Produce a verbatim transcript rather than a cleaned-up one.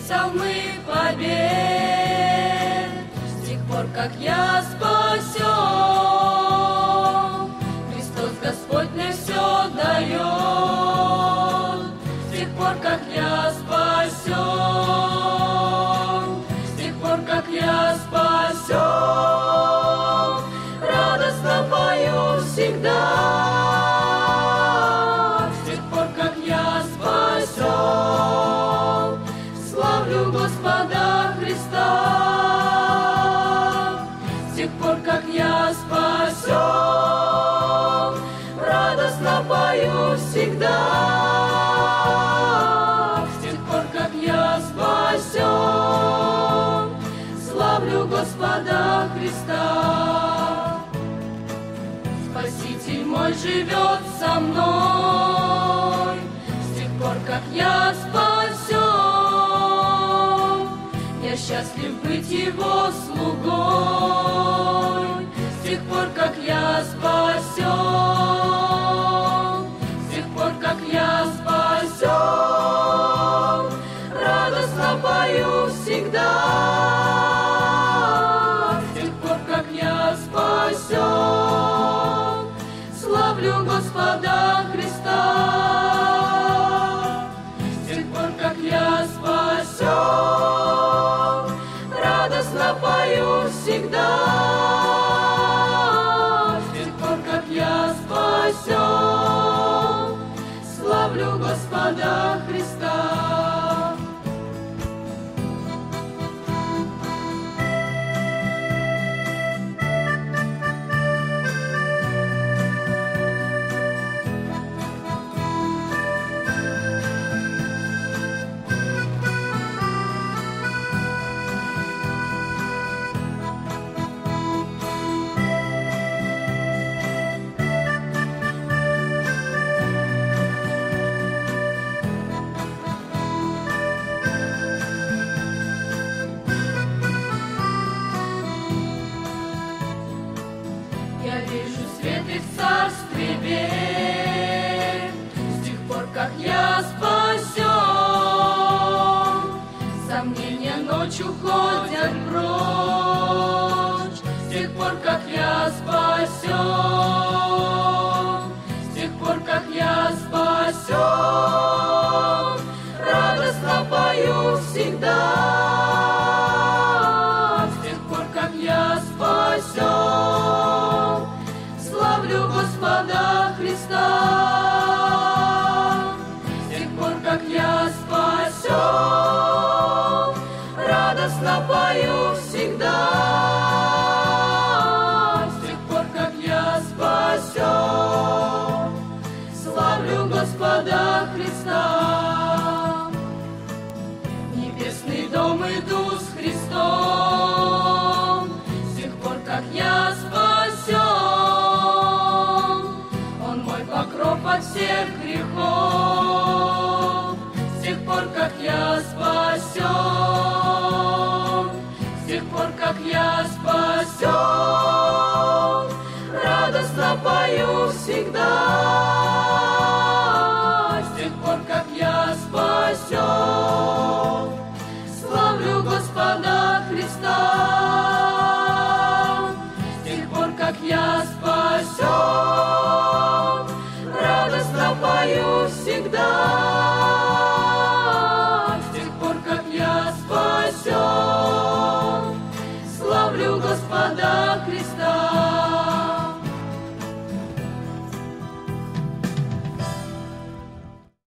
псалмы побед. С тех пор, как я спасен, Христос Господь мне все дает. С тех пор, как я спасен, с тех пор, как я спасен, радостно пою всегда. С тех пор, как я спасен, славлю Господа Христа. С тех пор, как я спасен, радостно пою всегда. С тех пор, как я спасен, славлю Господа Христа. Спаситель мой живет со мной. С тех пор, как я спасен, я счастлив быть Его слугой. С тех пор, как я спасен, с тех пор, как я спасен, радостно пою всегда. С тех пор, как я спасен, славлю Господа Христа. С тех пор, как я спасен, радостно пою всегда. С тех пор, как я спасен, славлю Господа Христа. Я вижу свет и в царстве бед. С тех пор, как я спасен, сомнения ночью ходят прочь. С тех пор, как я спасен, с тех пор, как я спасен, радостно пою всегда. С тех пор, как я спасен, славлю Господа Христа. С тех пор, как я спасен, радостно пою всегда. С тех пор, как я спасен, славлю Господа Христа. В небесный дом иду с Христом. С тех пор, как я спасен, покров от всех грехов. С тех пор, как я спасен, с тех пор, как я спасен, радостно пою всегда.